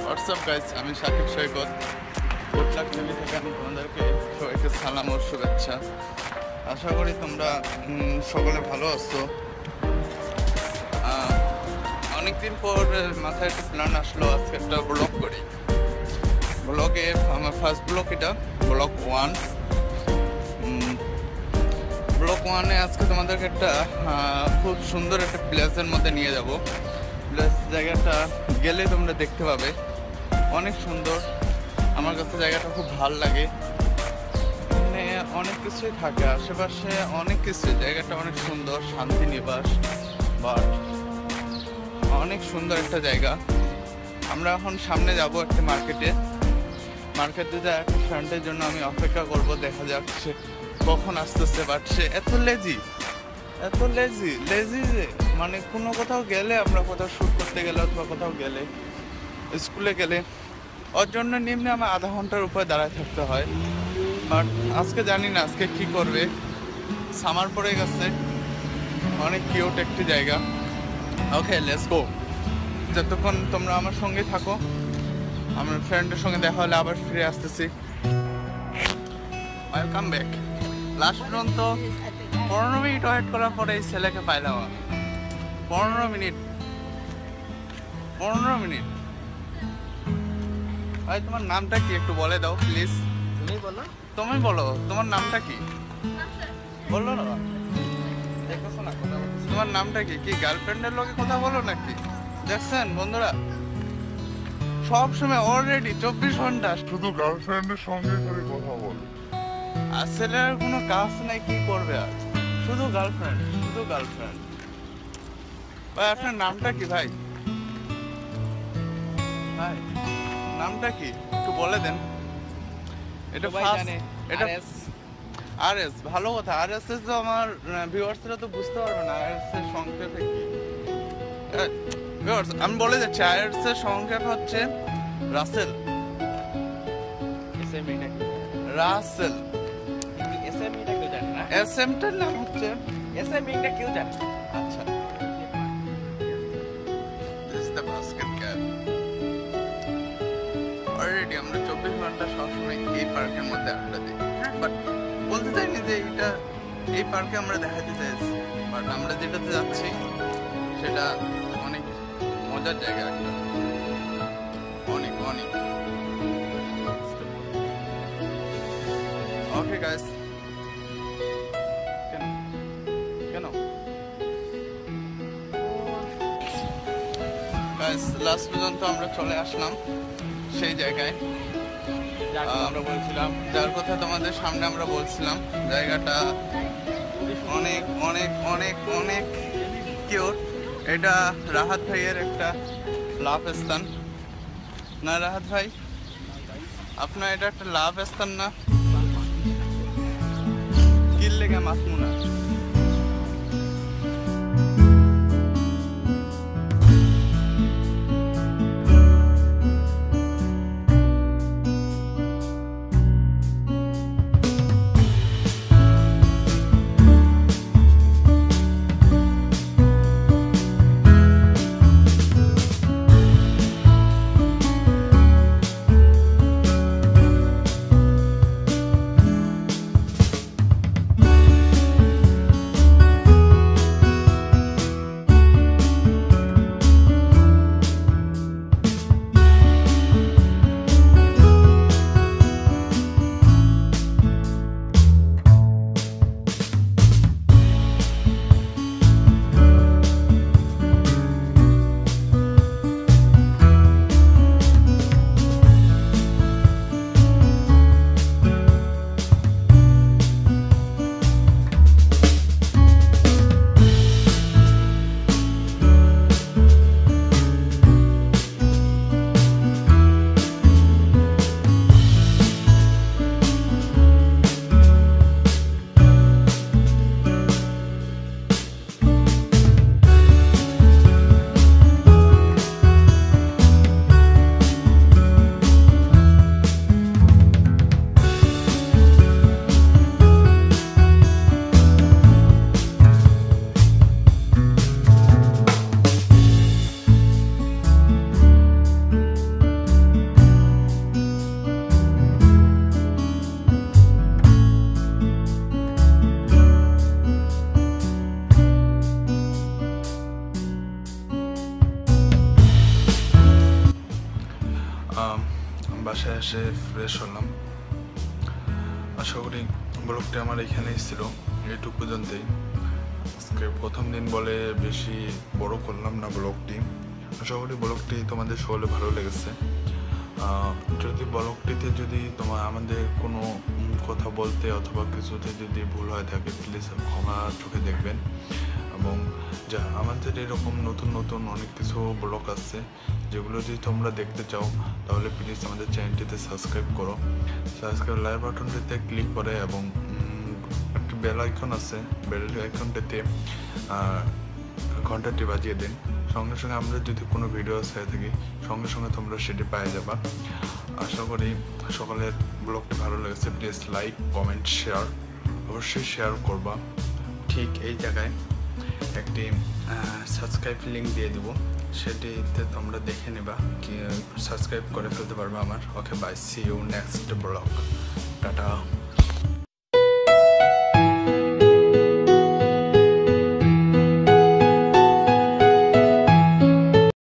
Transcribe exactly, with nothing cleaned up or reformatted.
WhatsApp guys, আমি সাকিব সৈকত কোটলাক TV থেকে আমি তোমাদেরকে সবাইকে সালাম ও শুভেচ্ছা। আশা করি তোমরা সকলে ভালো আছো। অনেকদিন পর মাথায় একটা প্ল্যান আসলো, আজকে একটা ব্লগ করি। ব্লগে আমার ফার্স্ট ব্লগ, এটা ব্লগ ওয়ান। ব্লগ ওয়ানে আজকে তোমাদেরকে একটা খুব সুন্দর একটা প্লেসের মধ্যে নিয়ে যাব। প্লেস জায়গাটা গেলে তোমরা দেখতে পাবে, অনেক সুন্দর। আমার কাছে জায়গাটা খুব ভালো লাগে। মানে অনেক কিছুই থাকে আশেপাশে, অনেক কিছু। জায়গাটা অনেক সুন্দর, শান্তি নিবাস, বাট অনেক সুন্দর একটা জায়গা। আমরা এখন সামনে যাব একটা মার্কেটে। মার্কেটে যা একটা ফ্রেন্ডের জন্য আমি অপেক্ষা করব, দেখা যাক সে কখন আসতেছে। বাট সে এত লেজি, এত লেজি লেজি যে মানে কোনো কোথাও গেলে, আমরা কোথাও শ্যুট করতে গেলে অথবা কোথাও গেলে, স্কুলে গেলে, ওর জন্য নিম্নে আমার আধা ঘন্টার উপরে দাঁড়ায় থাকতে হয়। বাট আজকে জানি না আজকে কি করবে। সামার পড়ে গেছে, অনেক কিউট একটি জায়গা। Okay, let's go. যতক্ষণ তোমরা আমার সঙ্গে থাকো, আমার ফ্রেন্ডের সঙ্গে দেখা হলে আবার ফিরে আসতেছি। Welcome back. লাস্ট পর্যন্ত পনেরো মিনিট ওয়েট করার পরে এই ছেলেকে পাইলাম। পনেরো মিনিট পনেরো মিনিট ভাই, তোমার নামটা কি একটু বলে দাও প্লিজ। তুমি বলো, তুমি বলো তোমার নামটা কি? বললো না, দেখতেছো না কথা বলছো। তোমার নামটা কি? কি গার্লফ্রেন্ডের লোকে কথা বলো নাকি? দেখছেন বন্ধুরা, সব সময় অলরেডি চব্বিশ ঘন্টা শুধু গার্লফ্রেন্ডের সঙ্গে করে কথা বলো। আর ছেলের কোনো কাজ নাই, কি করবে আর? শুধু গার্লফ্রেন্ড, শুধু গার্লফ্রেন্ড। ভাই আপনার নামটা কি ভাই? ভাই নামটা কি একটু বলে দেন। এটা জানে, এটা আর এস। ভালো কথা। আর এস এস তো আমার ভিউয়ার্সরা তো বুঝতে পারবে না আর এস এর সংক্ষেপে কি। ভিউয়ার্স আমি বলে যাচ্ছি, আর এস এর সংক্ষেপ হচ্ছে রাসেল। এস এম এটা কি? রাসেল। এস এম এটা কেউ জানে না। এস এম টার নাম হচ্ছে এস এম এটা কেউ জানে। আচ্ছা, this is the basket cat. Already আমরা চব্বিশ ঘন্টা সবসময় এই পার্কের মধ্যে আড্ডা দিই, বাট বলতে চাইনি যে এটা এই পার্কে আমরা দেখাতে চাইছি। বাট আমরা যেটাতে যাচ্ছি সেটা অনেক মজার জায়গা একটা, অনেক অনেক। ওকে গাইস, কেন কেন গাইস, লাস্ট পর্যন্ত আমরা চলে আসলাম সেই জায়গায় আমরা বলছিলাম, যার কথা তোমাদের সামনে আমরা বলছিলাম। জায়গাটা অনেক অনেক অনেক অনেক কিউট। এটা রাহাত ভাইয়ের একটা লাভ স্থান না? রাহাত ভাই, আপনার এটা একটা লাভ স্থান না? কিল লেগে মাসমুনা। বাসায় এসে ফ্রেশ হলাম। আশা করি ব্লগটি আমার এখানেই ছিল, এইটুকু পর্যন্তই। আজকে প্রথম দিন বলে বেশি বড় করলাম না ব্লগটি। আশা করি ব্লগটি তোমাদের সকলে ভালো লেগেছে। যদি ব্লগটিতে যদি তোমার আমাদের কোনো কথা বলতে অথবা কিছুতে যদি ভুল হয়ে থাকে প্লিজ ক্ষমা চোখে দেখবেন। এবং যা আমাদের এরকম নতুন নতুন অনেক কিছু ব্লগ আছে, যেগুলো যদি তোমরা দেখতে চাও তাহলে প্লিজ আমাদের চ্যানেলটিতে সাবস্ক্রাইব করো। সাবস্ক্রাইব লাইক বাটনটিতে ক্লিক করে এবং একটি বেল আইকন আছে, বেল আইকনটিতে ঘন্টাটি বাজিয়ে দিন। সঙ্গে সঙ্গে আমরা যদি কোনো ভিডিও ছেড়ে থাকি সঙ্গে সঙ্গে তোমরা সেটি পেয়ে যাবা। আশা করি সকলের ব্লগটি ভালো লেগেছে। প্লিজ লাইক কমেন্ট শেয়ার অবশ্যই শেয়ার করবা। ঠিক এই জায়গায় একটি সাবস্ক্রাইব লিঙ্ক দিয়ে দেবো, সেটিতে তোমরা দেখে নেবা, কি সাবস্ক্রাইব করে ফেলতে পারবে আমার। Okay bye, see you next blog, tata.